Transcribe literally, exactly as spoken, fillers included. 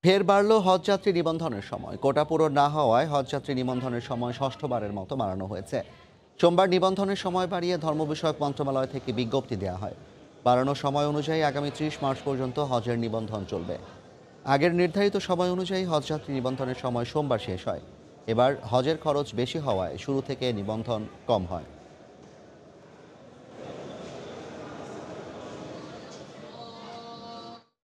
ফের বাড়ল হজযাত্রী নিবন্ধনের সময়। কোটা পূরণ না হওয়ায় হজযাত্রী নিবন্ধনের সময় ষষ্ঠবারের মতো বাড়ানো হয়েছে। সোমবার নিবন্ধনের সময় বাড়িয়ে ধর্ম বিষয়ক মন্ত্রণালয় থেকে বিজ্ঞপ্তি দেওয়া হয়। বাড়ানো সময় অনুযায়ী আগামী ত্রিশ মার্চ পর্যন্ত হজের নিবন্ধন চলবে। আগের নির্ধারিত সময় অনুযায়ী হজযাত্রী নিবন্ধনের সময় সোমবার শেষ হয়। এবার হজের খরচ বেশি হওয়ায় শুরু থেকে নিবন্ধন কম হয়।